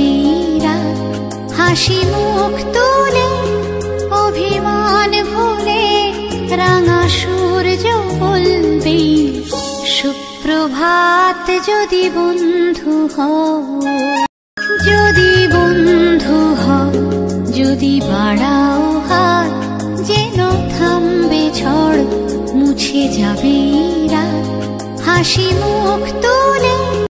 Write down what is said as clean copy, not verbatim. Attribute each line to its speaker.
Speaker 1: যাবে রাত, হাসি মুখ তুলে অভিমান ভুলে রাঙা সূর্য বলবে সুপ্রভাত। যদি বন্ধু হও, যদি বন্ধু হও, যদি বাড়াও হাত, যেন থামবে ঝড়, মুছে যাবে রাত, হাসি মুখ তুলে